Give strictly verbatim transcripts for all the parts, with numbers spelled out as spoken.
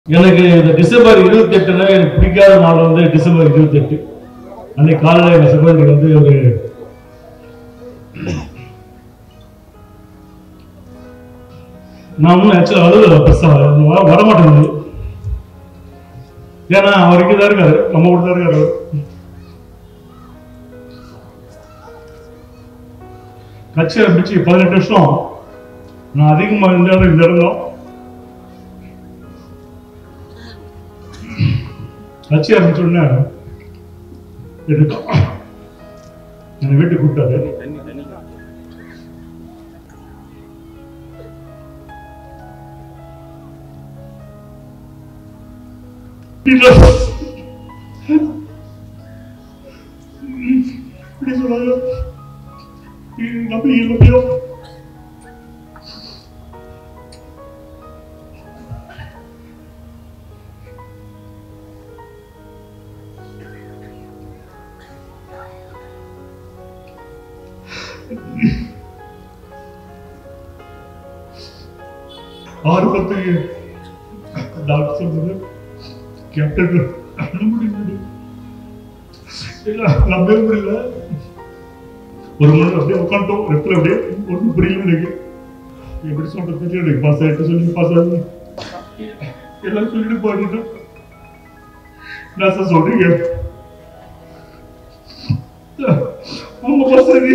எனக்கு இந்த டிசம்பர் இருபத்தி எட்டுனா எனக்கு பிடிக்காத நாள் வந்து டிசம்பர் இருபத்தி எட்டு அன்னைக்கு காலையில் எங்கள் சகோதரி வந்து ஒரு நான் ஒன்றும் ஆக்சுவலாக அழுகலை பெருசாக வரமாட்டேங்குது. ஏன்னா அவர் இங்கே தான் இருக்காரு, நம்ம கூட தான் இருக்காரு. கட்சி ஆரம்பிச்சு பதினெட்டு வருஷம் நான் அதிகமாக இருந்தாலும் இந்த இடங்களும் கட்சி ஆரம்பிச்ச உடனே என்னை வீட்டுக்கு கூப்பிட்டாரு. ஆறு பத்துக்கு டாக்டர் சொன்னது கேப்டன் நம்பவே முடியல. ஒரு மணி அப்படியே உட்காந்துட்டோம் ரெட்டில் அப்படியே ஒன்றும் புரியல. எனக்கு எப்படி சொல்றது தெரியல. எனக்கு பாஸ் ஆகிட்டு சொல்லி பாஸ் ஆகி எல்லாம் சொல்லிட்டு போயிட்டோம். நான் சார் சொல்றீங்க ஆமா பாஸ் ஆகி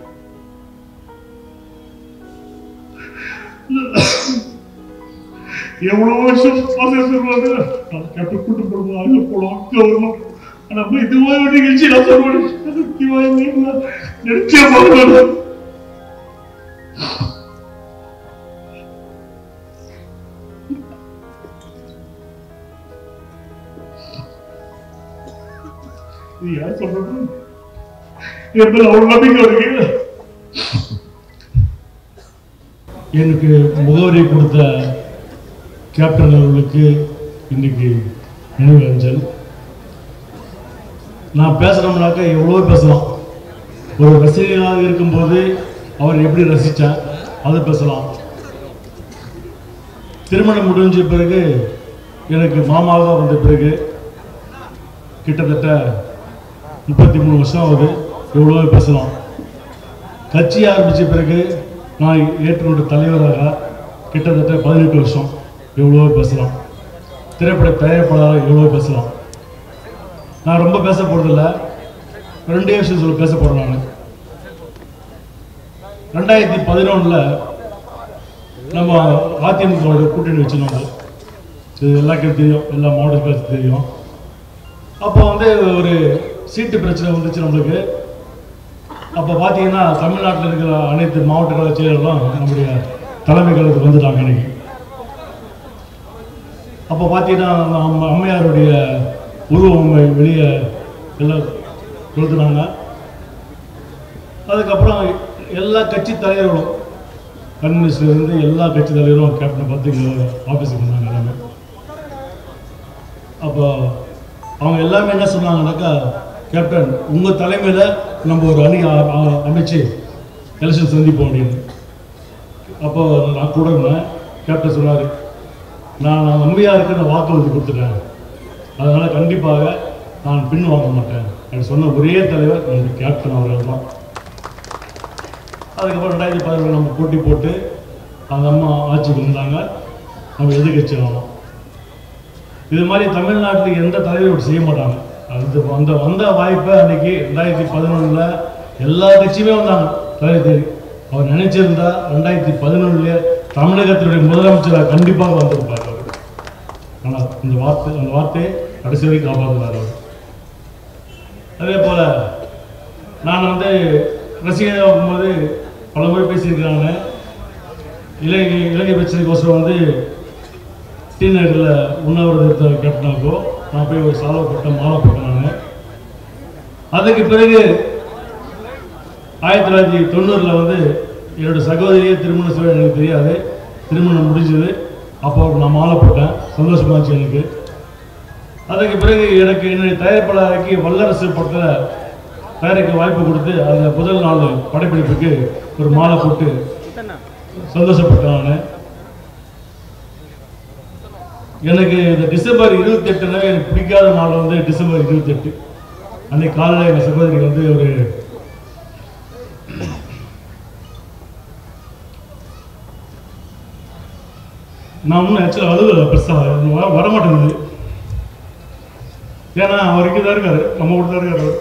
எவ்வளவு வருஷம் சொல்லுவாங்க கேப்டன் கூட்டு போடுவோம் அங்க போடுவோம் அங்க வரணும். ஆனா இதுவாக நிகழ்ச்சி நான் சொல்லுவேன் நினைச்சே போகணும். இது யார் சொல்றது என்பது அவ்வளவு நம்பிக்கை இருக்கு. எனக்கு முகவரி கொடுத்த கேப்டன் அவர்களுக்கு இன்னைக்கு நினைவு அஞ்சல். நான் பேசுகிறோம்னாக்க எவ்வளோ பேசலாம். ஒரு ரசிகனாக இருக்கும்போது அவர் எப்படி ரசித்தார் அதை பேசலாம். திருமணம் முடிஞ்ச பிறகு எனக்கு மாமாவாக வந்த பிறகு கிட்டத்தட்ட முப்பத்தி மூணு வருஷம் ஆகுது, எவ்வளோ பேசலாம். கட்சி ஆரம்பித்த பிறகு நான் ஏற்றுக்கொண்ட தலைவராக கிட்டத்தட்ட பதினெட்டு வருஷம், எவ்வளோ பேசலாம். திரைப்பட தயாரிப்பாளராக எவ்வளோ பேசலாம். நான் ரொம்ப பேச போகிறதில்ல, ரெண்டே விஷயம் சொல்ல பேச போகிறேன். நான் ரெண்டாயிரத்தி பதினொன்றில் நம்ம அதிமுகவோட கூட்டணி வச்சுருந்தோம். இது எல்லாருக்கும் தெரியும், எல்லா மாவட்ட பேச தெரியும். அப்போ வந்து ஒரு சீட்டு பிரச்சனை வந்துச்சு நம்மளுக்கு. அப்போ பார்த்தீங்கன்னா தமிழ்நாட்டில் இருக்கிற அனைத்து மாவட்ட கழக செயலர்களும் நம்முடைய தலைமை கழகத்துக்கு வந்துட்டாங்க அன்னைக்கு. அப்போ பார்த்தீங்கன்னா நம்ம அம்மையாருடைய உருவம் வெளியே எல்லாம் கொடுத்துனாங்க. அதுக்கப்புறம் எல்லா கட்சி தலைவர்களும் கம்யூனிஸ்ட்லேருந்து எல்லா கட்சி தலைவரும் கேப்டனை பார்த்து இங்கே ஆஃபீஸுக்கு வந்தாங்க எல்லாமே. அப்போ அவங்க எல்லாமே என்ன சொன்னாங்கன்னாக்கா, கேப்டன் உங்கள் தலைமையில் நம்ம ஒரு அணி அமைச்சு எலெக்ஷன் சந்திப்போம் அப்படின்னு. அப்போ நான் கூட இருந்தேன். கேப்டன் சொன்னார், நான் நான் அம்மையாருக்கு நான் வாக்குறுதி கொடுத்துட்டேன், அதனால் கண்டிப்பாக நான் பின் வாங்க மாட்டேன் அப்படின்னு சொன்ன ஒரே தலைவர் என்னுடைய கேப்டன் அவர்கள் தான். அதுக்கப்புறம் ரெண்டாயிரத்தி பதினொன்று நம்ம போட்டி போட்டு அந்த அம்மா ஆட்சிக்கு வந்தாங்க, நம்ம எதிர்கட்சி ஆனோம். இது மாதிரி தமிழ்நாட்டில் எந்த தலைவரும் செய்ய மாட்டாங்க. அது அந்த வந்த வாய்ப்பை அன்றைக்கி ரெண்டாயிரத்தி பதினொன்றில் எல்லா கட்சியுமே வந்தாங்க தலைவர் தேடி. அவர் நினைச்சிருந்தா ரெண்டாயிரத்தி பதினொன்றுலேயே தமிழகத்தினுடைய முதலமைச்சராக கண்டிப்பாக வந்திருப்பார் அவர். ஆனால் இந்த வார்த்தை அந்த வார்த்தையை கடைசி வரைக்கும் காப்பாற்றினார் அவர். அதே போல் நான் வந்து ரசிகராக இருக்கும்போது பல முறை பேசியிருக்கிறாங்க. இலங்கை இலங்கை பிரச்சனைக்கோசரம் வந்து டி நகரில் உண்ணாவிரதம் எடுத்த கேப்டனாக்கோ நான் போய் ஒரு சாலை போட்டேன், மாலை போட்டேன் நான். அதுக்கு பிறகு ஆயிரத்தி தொள்ளாயிரத்தி தொண்ணூறில் வந்து என்னோடய சகோதரியே திருமணம் செய்ய எனக்கு தெரியாது. திருமணம் முடிஞ்சது, அப்போ நான் மாலை போட்டேன், சந்தோஷமாச்சு எனக்கு. அதுக்கு பிறகு எனக்கு என்னுடைய தயாரிப்பாளருக்கு வல்லரசு படத்தில் தயாரிக்க வாய்ப்பு கொடுத்து அந்த முதல் நாள் படப்பிடிப்புக்கு ஒரு மாலை போட்டு சந்தோஷப்பட்டேன் நான். எனக்கு இந்த டிசம்பர் இருபத்தி எட்டுனா எனக்கு பிடிக்காத நாள் வந்து டிசம்பர் இருபத்தி எட்டு அன்னைக்கு காலையில் எங்கள் சகோதரி வந்து ஒரு நான் ஒன்றும் ஆக்சுவலாக அழுகலை பெருசாக வரமாட்டேங்குது. ஏன்னா அவர் இங்கே தான் இருக்காரு, நம்ம கூட தான் இருக்காரு.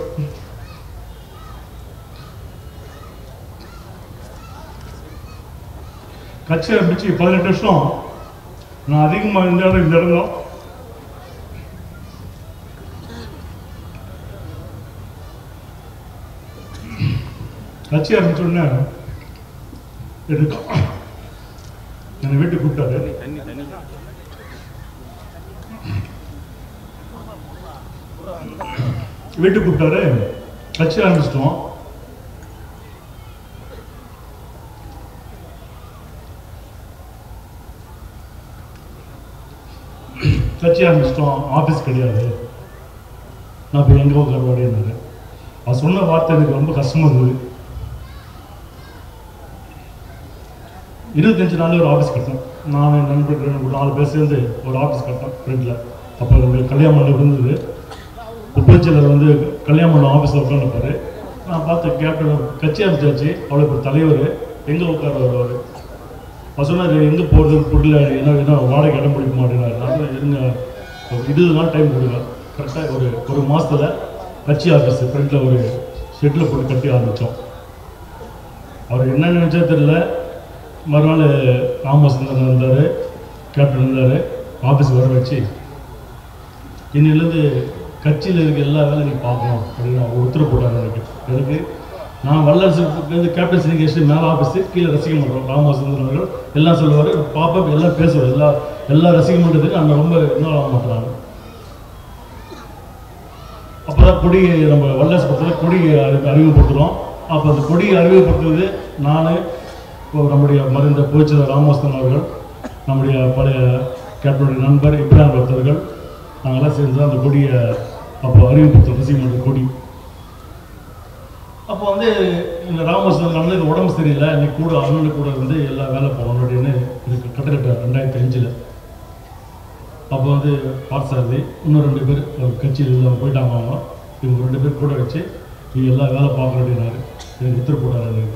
கட்சி ஆரம்பிச்சு பதினெட்டு வருஷம் நான் அதிகமாக இந்த இடம் இந்த இடம் தான். கட்சி ஆரம்பிச்ச உடனே எடுத்தோம் என்னை வீட்டுக்கு கூப்பிட்டாரு. வீட்டுக்கு கூப்பிட்டாரு, கட்சி ஆரம்பிச்சிட்டோம். கட்சி ஆரம்பிச்சிட்டோம், ஆஃபீஸ் கிடையாது, நான் இப்போ எங்கே கருவாடினாரு. அவர் சொன்ன வார்த்தை எனக்கு ரொம்ப கஷ்டமாக இருந்தது. இருபத்தஞ்சு நாள் ஒரு ஆஃபீஸ் கட்டேன். நான் என் நண்பர்கள் ஒரு நாலு பேர் சேர்ந்து ஒரு ஆஃபீஸ் கட்டேன் ஃப்ரெண்டில். அப்போ என்னுடைய கல்யாணம் பண்ண இருந்தது. உப்பச்சியில் வந்து கல்யாணம் பண்ண ஆஃபீஸில் உட்காந்துருப்பாரு. நான் பார்த்து கேப்டன் கட்சி ஆரம்பிச்சாச்சு, அவளுக்கு ஒரு தலைவர் எங்கே உட்கார வருவார். அவர் சொன்னார் எங்கே போகிறது புரியல, என்ன என்ன வாடகை இடம் பிடிக்க மாட்டேங்கிறாரு. நான் இருங்க ஒரு இருபது நாள் டைம் கொடுங்க, கரெக்டாக ஒரு ஒரு மாதத்தில் கட்சி ஆஃபீஸ் ஃப்ரெண்டில் ஒரு ஷெட்டில் போட்டு கட்டி ஆரம்பித்தோம். அவர் என்ன நினச்சா தெரியல. மறுநாள் ராமச்சந்திரன் இருந்தார், கேப்டன் இருந்தார். ஆஃபீஸுக்கு வர வச்சு இன்னிலேருந்து கட்சியில் இருக்க எல்லா வேலையும் நீங்கள் பார்க்கணும் அப்படின்னு அவர் உத்தரவு போட்டார். எனக்கு எனக்கு நான் வல்லரசுலேருந்து கேப்டன் சினிகேஷன் மேலே ஆஃபீஸு, கீழே ரசிக மன்றம் ராமச்சந்திரன் அவர்கள் எல்லாம் சொல்லுவார், பாப்பா எல்லாம் பேசுவார். எல்லா எல்லா ரசிக மன்றத்துக்கும் அங்கே ரொம்ப இன்னும் ஆக மாட்டுறாங்க. அப்போ தான் கொடி நம்ம வல்லரசு படத்தில் கொடி அறிமுகப்படுத்துகிறோம். அப்போ அந்த கொடியை அறிமுகப்படுத்துவது நான், இப்போ நம்முடைய மறைந்த புகழ்ச்சிதர் ராமச்சந்திரன் அவர்கள், நம்முடைய பழைய கேப்டனுடைய நண்பர் இப்ராஹிம் அவர்கள், நாங்கள்லாம் சேர்ந்து அந்த கொடியை அப்போ அறிமுகப்படுத்தும் ரசிக மன்ற கொடி. அப்போ வந்து இந்த ராமச்சந்திரன் அண்ணனுக்கு உடம்பு சரியில்லை, இன்னைக்கு கூட அண்ணனுக்கு கூட வந்து எல்லா வேலை போகணும் அப்படின்னு இதுக்கு கட்டளை ரெண்டாயிரத்தி அஞ்சில். அப்போ வந்து பார்த்தசாரதி இன்னும் ரெண்டு பேர் கட்சியில் இல்லாமல் போயிட்டாங்க. அவங்க இவங்க ரெண்டு பேர் கூட வச்சு நீ எல்லா வேலை பார்க்கணும் அப்படின்னாரு. எனக்கு உத்தரவு போட்டார். எனக்கு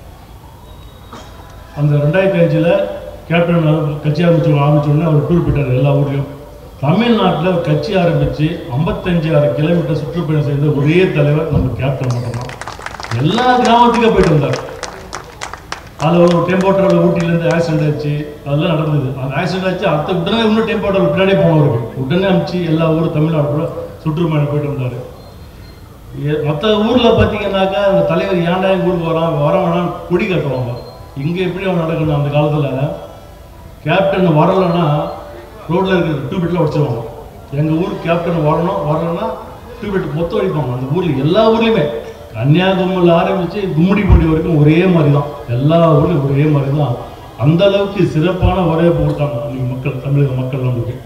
அந்த ரெண்டாயிரத்தி அஞ்சில் கேப்டன் கட்சி ஆரம்பிச்சு ஆரம்பிச்சோடனே அவர் டூர் போயிட்டார் எல்லா ஊர்லேயும். தமிழ்நாட்டில் கட்சி ஆரம்பித்து ஐம்பத்தஞ்சு ஆறு கிலோமீட்டர் சுற்றுப்பயணம் செய்த ஒரே தலைவர் நம்ம கேப்டன் மட்டும்தான். எல்லா கிராமத்துக்கும் போயிட்டு வந்தார். அதில் ஒரு டெம்போ டிராவல் ஊட்டிலேருந்து ஆக்சிடென்ட் ஆச்சு, அதெல்லாம் நடந்தது. அந்த ஆக்சிடென்ட் ஆச்சு அடுத்த உடனே இன்னும் டெம்போ டிராவல் பின்னாடியே போனவருக்கு உடனே அனுப்பிச்சு எல்லா ஊரும் தமிழ்நாடு கூட சுற்றுப்பயணம் போயிட்டு வந்தார். மற்ற ஊரில் பார்த்தீங்கன்னாக்கா அந்த தலைவர் ஏன்டா எங்கள் ஊருக்கு வரான் வர வேணாம் கொடி கட்டுவாங்க. இங்கே எப்படி அவன் நடக்கணும்? அந்த காலத்தில் கேப்டன் வரலைன்னா ரோட்டில் இருக்கிற டியூபெட்டில் உடச்சிருவாங்க. எங்கள் ஊருக்கு கேப்டன் வரணும் வரலன்னா டியூபெட் மொத்தம் அடிப்பாங்க. அந்த ஊரில் எல்லா ஊர்லேயுமே கன்னியாகுமரியில் ஆரம்பித்து கும்மிடிப்பூண்டி வரைக்கும் ஒரே மாதிரி தான், எல்லா ஊர்லேயும் ஒரே மாதிரி தான். அந்த அளவுக்கு சிறப்பான வரவேற்பு கொடுத்தாங்க அன்றைக்கி மக்கள், தமிழக மக்கள். நம்மளுக்கு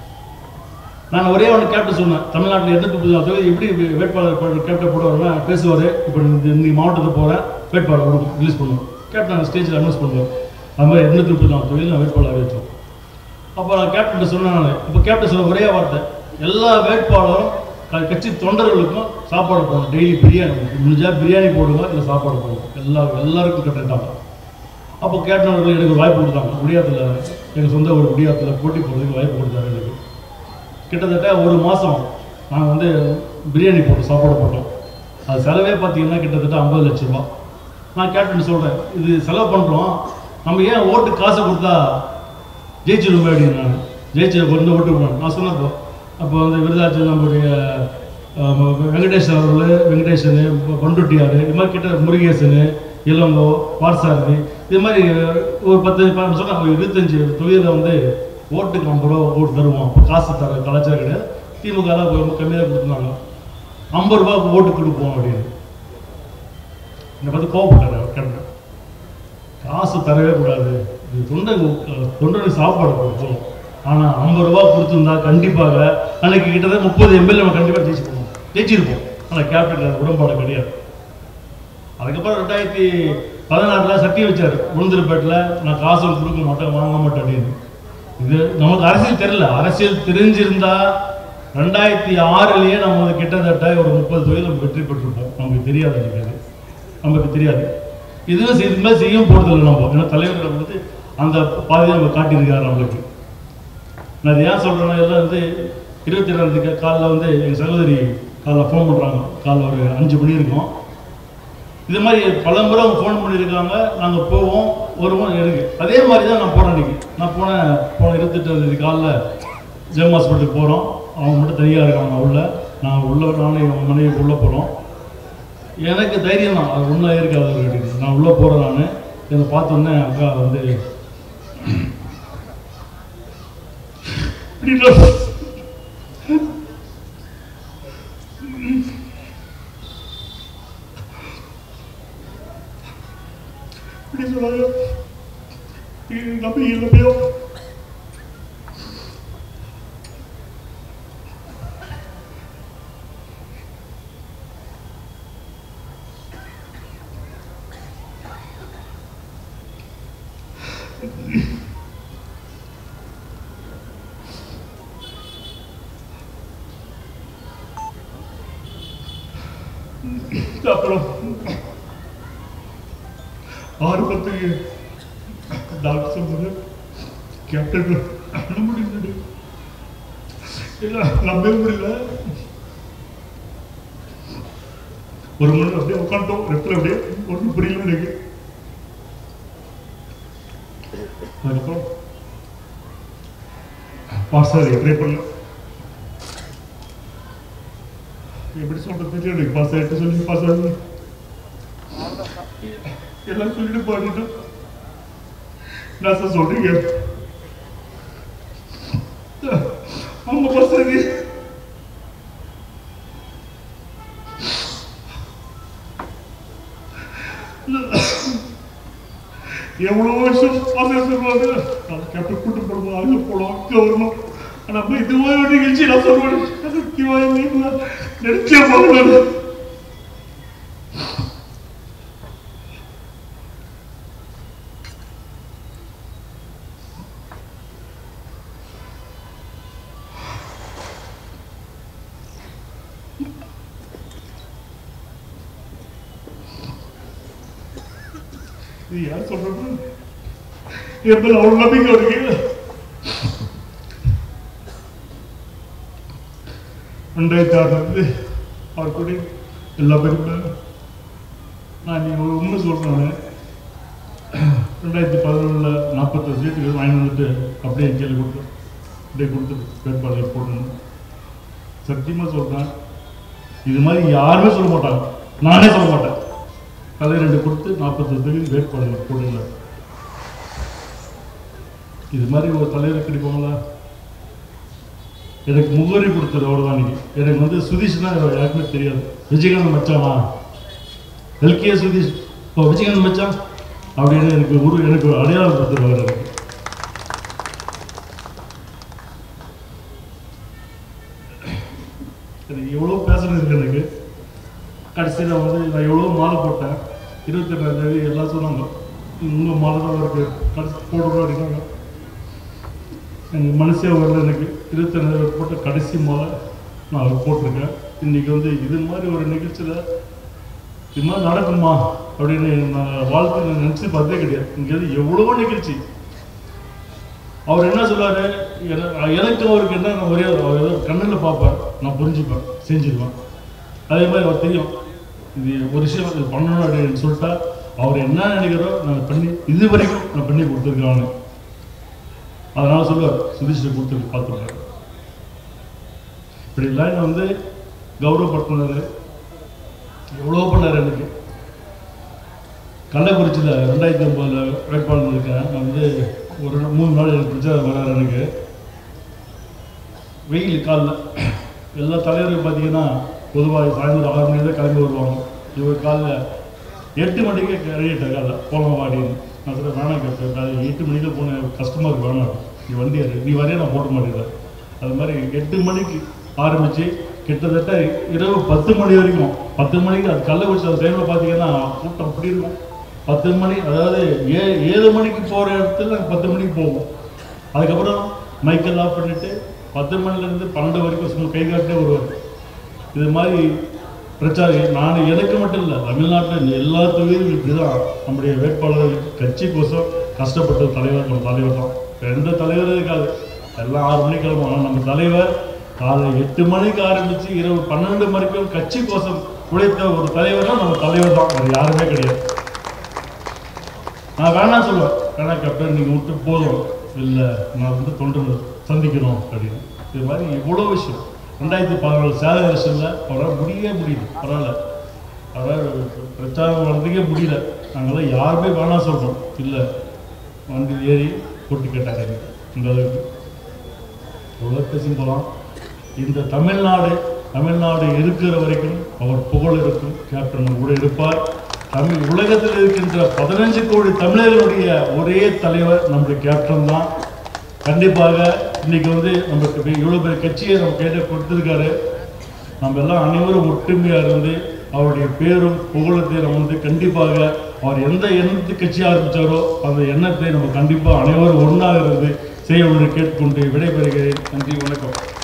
நான் ஒரே ஒன்று கேப்டன் சொன்னேன், தமிழ்நாட்டில் எந்த தொகுதி எப்படி வேட்பாளர் கேப்டன் போட வரேன்னா பேசுவார். இப்போ இந்த இன்னைக்கு மாவட்டத்துக்கு போகிறேன் வேட்பாளர் ரிலீஸ் பண்ணுவோம், கேப்டன் ஸ்டேஜில் அனௌன்ஸ் பண்ணுவார். அது மாதிரி எண்ணூற்றி முப்பத்தி நாலு தொகுதியில் நான் வேட்பாளர் அறிவித்தோம். அப்போ நான் கேப்டன் சொன்னேன். நான் இப்போ கேப்டன் சொன்ன ஒரே வார்த்தை, எல்லா வேட்பாளரும் கட்சி தொண்டர்களுக்கும் சாப்பாடு போடணும், டெய்லி பிரியாணி முடிஞ்சா பிரியாணி போடுங்க, இல்லை சாப்பாடு போடுவோம், எல்லா எல்லாருக்கும் கட்டுட்டாங்க. அப்போ கேப்டன் எனக்கு வாய்ப்பு கொடுத்தாங்க. முடியாத்தில் எங்கள் சொந்த ஒரு முடியாத்தில் போட்டி போடுறதுக்கு வாய்ப்பு கொடுத்தாரு. எனக்கு கிட்டத்தட்ட ஒரு மாதம் நாங்கள் வந்து பிரியாணி போட்டோம், சாப்பாடு போட்டோம். அது செலவே பார்த்தீங்கன்னா கிட்டத்தட்ட ஐம்பது லட்ச ரூபா. நான் கேப்டன் சொல்கிறேன், இது செலவு பண்ணுறோம், நம்ம ஏன் ஓட்டு காசை கொடுத்தா ஜெயிச்சிருவோம் அப்படின்னு. நான் ஜெயிச்சு வந்து ஓட்டு போனேன் நான் சொன்னப்போ. அப்போ வந்து விருதாச்சலம் நம்முடைய வெங்கடேஷ் அவர்கள், வெங்கடேசனு, பண்டுட்டியார், இது மாதிரி கிட்ட முருகேசனு, இளங்கோ, பார்சாரதி, இது மாதிரி ஒரு பத்து சொன்னால் இருபத்தஞ்சி தொகுதியில் வந்து ஓட்டுக்கு ஐம்பது ரூபா ஓட்டு தருவோம். அப்போ காசு தர கலாச்சாரம் கிடையாது. திமுகலாம் ரொம்ப கம்மியாக கொடுத்துருந்தாங்க. ஐம்பது ரூபாய்க்கு ஓட்டு கொடுப்போம் அப்படின்னு என்னை பார்த்து கோவப்பட்டார் கேப்டன். காசு தரவே கூடாது, இது தொண்டை தொண்டனுக்கு சாப்பாடு கொடுப்போம். ஆனால் ஐம்பது ரூபா கொடுத்துருந்தா கண்டிப்பாக அன்னைக்கு கிட்டத்தட்ட முப்பது எம்எல்ஏ நம்ம கண்டிப்பாக ஜெயிச்சிருப்போம் ஜெயிச்சிருப்போம் ஆனால் கேப்டன் உடன்பாடு கிடையாது. அதுக்கப்புறம் ரெண்டாயிரத்தி பதினாறில் சத்தியம் வச்சார் உளுந்தூர்பேட்டில், நான் காசு கொடுக்க மாட்டேன் வாங்க மாட்டேன் அப்படின்னு. இது நமக்கு அரசியல் தெரியல. அரசியல் தெரிஞ்சிருந்தா ரெண்டாயிரத்தி ஆறுலயே நம்ம கிட்டத்தட்ட ஒரு முப்பது தொகுதியில் நம்ம வெற்றி பெற்றிருப்போம். நமக்கு தெரியாது, எனக்கு நமக்கு தெரியாது. இதுவும் இதுமே செய்யும் போறதில்லை நம்ம. ஏன்னா தலைவர்கள் வந்து அந்த பாதையை நம்ம காட்டியிருக்காரு நம்மளுக்கு. நான் ஏன் சொல்றேன்னா, எல்லாம் வந்து இருபத்தி ஏழாம் தேதி காலைல வந்து எங்கள் சகோதரி காலைல ஃபோன் பண்ணுறாங்க. காலைல ஒரு அஞ்சு மணி இருக்கும். இது மாதிரி பல முறை அவங்க ஃபோன் பண்ணியிருக்காங்க. நாங்கள் போவோம் வருவோம். எனக்கு அதே மாதிரி தான் நான் போனேன். அன்றைக்கி நான் போனேன் போன இருபத்தெட்டாம் தேதி காலைல ஜெம் ஹாஸ்பிட்டலுக்கு போகிறோம். அவங்க மட்டும் தனியாக இருக்காங்க உள்ள. நான் உள்ள நானும் என் மனைவி உள்ளே போகிறோம். எனக்கு தைரியம் தான், அது ஒன்றும் இருக்காது கேட்டு நான் உள்ளே போகிறேன். நான் என்னை பார்த்தோன்னே அக்கா வந்து இப்படி சொன்னாங்க. நம்பி இல்லையோ அப்புறம் ஆறு பத்துக்கு டாக்டர் சொன்னது கேப்டன் அண்ண முடியல, நம்பவே முடியல. ஒரு மணி அப்படியே உட்காந்துட்டோம். ரெட்டில் அப்படியே ஒன்றும் புரியல எனக்கு. அதுக்கப்புறம் பாஸ்டர் ட்ரை பண்ண எப்படி சொல்றது தெரியல எனக்கு. பாஸ் ஆகிட்டு சொல்லி பாஸ் ஆகி எல்லாம் சொல்லிட்டு பாடிட்டோம். நான் சார் சொல்றீங்க ஆமா பாஸ் ஆகி எவ்வளோ வருஷம் பாஸ் சொல்லுவாங்க. கேப்டன் கூட்டு போடுவோம், அங்கே போடுவோம், இங்கே வரணும். ஆனா அப்ப இதுவா நிகழ்ச்சி நான் சொல்லுவேன் நினைச்சே போகல. இது யார் சொல்றது? எவ்வளவு அவ்வளவு நம்பிக்கை வருது. ரெண்டாயிரத்தி ஆறுல இருந்து அவர் கூட எல்லா பேருமே நான் நீ ஒரு உண்மை சொல்றேன். ரெண்டாயிரத்தி பதினொன்னுல நாற்பத்தஞ்சு சீட்டுகள் வாங்கி வந்துட்டு அப்படியே கேள்வி கொடுத்து அப்படியே கொடுத்து வேட்பாளர் போடணும். சத்தியமா சொல்றேன், இது மாதிரி யாருமே சொல்ல மாட்டாங்க, நானே சொல்ல மாட்டேன். கலை ரெண்டு கொடுத்து நாற்பத்தஞ்சு வேட்பாளர் போடல. இது மாதிரி ஒரு தலைவர் கிடைப்பாங்களா? எனக்கு முகவரி கொடுத்தது அவ்வளோதான். இன்னைக்கு எனக்கு வந்து சுதீஷ்னா யாருக்குமே தெரியாது. விஜயகாந்த் மச்சானா, எல்கே சுதீஷ் இப்போ விஜயகாந்த் மச்சான் அப்படின்னு எனக்கு ஒரு எனக்கு ஒரு அடையாளம் கொடுத்துருவாரு. எனக்கு எவ்வளோ பேசுறது இருக்கு எனக்கு. கடைசியில் வந்து நான் எவ்வளோ மாலை போட்டேன். இருபத்தி ரெண்டாம் தேதி எல்லாம் சொன்னாங்க உங்கள் மாலை தான் இருக்கு கடைசி போடுறோம் அப்படின்னாங்க. எனக்கு மனசே வரல. எனக்கு இருபத்தி ரெண்டு போட்ட கடைசி மாலை நான் அதை போட்டிருக்கேன். இன்றைக்கி வந்து இது மாதிரி ஒரு நிகழ்ச்சியில் இது மாதிரி நடக்குமா அப்படின்னு நான் வாழ்க்கை நான் நினச்சி பார்த்தே கிடையாது. இங்கே எவ்வளவோ நிகழ்ச்சி. அவர் என்ன சொல்லுவார், எனக்கு அவருக்கு என்ன நான் ஒரே அவர் ஏதோ கண்ணில் பார்ப்பேன், நான் புரிஞ்சுப்பேன், செஞ்சுருவேன். அதே மாதிரி அவர் தெரியும் இது ஒரு விஷயம் இது பண்ணணும் அப்படின்னு சொல்லிட்டா அவர் என்ன நினைக்கிறோ நான் பண்ணி இது வரைக்கும் நான் பண்ணி கொடுத்துருக்கான்னு. அதனால சொல்லுவார் சுதீஷை கொடுத்து பார்த்துருக்காரு. இப்படி எல்லாம் என்னை வந்து கௌரவப்படுத்தினாரு, எவ்வளோ பண்ணார். எனக்கு கள்ளக்குறிச்சியில் ரெண்டாயிரத்தி ஒன்பதுல வேட்பாளர் இருக்கேன். நான் வந்து ஒரு மூணு நாள் எனக்கு பிரச்சாரம் வராரு. எனக்கு வெயில் காலில் எல்லா தலைவரும் பார்த்தீங்கன்னா பொதுவாக சாயந்தரம் ஆறு மணி தான் கிளம்பி வருவாங்க. இவர் காலைல எட்டு மணிக்கு ரெடிட்டார். காலைல போகலாம் வாடின்னு நான் சொல்ல வேணாம் கேட்பேன். காலையில் எட்டு மணிக்கு போன கஸ்டமருக்கு வேணாம், நீ வண்டி நீ வரைய நான் போட்ட மாட்டேன். அது மாதிரி எட்டு மணிக்கு ஆரம்பித்து கிட்டத்தட்ட இரவு பத்து மணி வரைக்கும் பத்து மணிக்கு அது கள்ளக்குறிச்சி அந்த டைமில் பார்த்தீங்கன்னா கூட்டம் அப்படி இருக்கும். பத்து மணி அதாவது ஏ ஏழு மணிக்கு போகிற இடத்துல நாங்கள் பத்து மணிக்கு போவோம். அதுக்கப்புறம் மைக்கெல் ஆஃப் பண்ணிவிட்டு பத்து மணிலேருந்து பன்னெண்டு வரைக்கும் சும்மா கை காட்டே வருவார். இது மாதிரி பிரச்சாரம் நான் எனக்கு மட்டும் இல்லை, தமிழ்நாட்டில் எல்லா தொகுதியும் இப்படி தான் நம்முடைய வேட்பாளர் கட்சிக்கோசம் கஷ்டப்பட்ட தலைவர் நம்ம தலைவர் தான். எந்த தலைவரும் இருக்காது, எல்லாம் ஆறு மணிக்கு கிளம்பும். நம்ம தலைவர் காலை எட்டு மணிக்கு ஆரம்பித்து இரவு பன்னெண்டு மணிக்கும் கட்சிக்கோசம் உழைத்த ஒரு தலைவர் தான் நம்ம தலைவர் தான், அது யாருமே கிடையாது. நான் வேணாம் சொல்லுவேன், வேணா கேப்டன் நீங்கள் விட்டு போதும், இல்லை நான் வந்து தொண்டு சந்திக்கணும் அப்படின்னு. இது மாதிரி இவ்வளோ விஷயம் ரெண்டாயிரத்தி பதினாலு சேலை வருஷத்தில் அவரால் முடியவே முடியுது. பரவாயில்ல, அவரால் பிரச்சாரம் வளர்றதுக்கே முடியல. நாங்கள்லாம் யாருமே வேணாம் சொல்கிறோம், இல்லை வண்டி ஏறி போட்டு கேட்டாங்க. இந்த அளவுக்கு எவ்வளோ பேசி போகலாம். இந்த தமிழ்நாடு தமிழ்நாடு இருக்கிற வரைக்கும் அவர் புகழ் இருக்கும், கேப்டன் கூட இருப்பார். தமிழ் உலகத்தில் இருக்கின்ற பதினஞ்சு கோடி தமிழர்களுடைய ஒரே தலைவர் நம்முடைய கேப்டன் தான். கண்டிப்பாக இன்னைக்கு வந்து நமக்கு இவ்வளோ பெரிய கட்சியை நம்ம கையில் கொடுத்துருக்காரு. நம்ம எல்லாம் அனைவரும் ஒற்றுமையாக இருந்து அவருடைய பேரும் புகழத்தை நம்ம வந்து கண்டிப்பாக அவர் எந்த எண்ணத்து கட்சி ஆரம்பித்தாரோ அந்த எண்ணத்தை நம்ம கண்டிப்பாக அனைவரும் ஒன்றாக இருந்து செய்ய கேட்டுக்கொண்டு விடைபெறுகிறேன். நன்றி, வணக்கம்.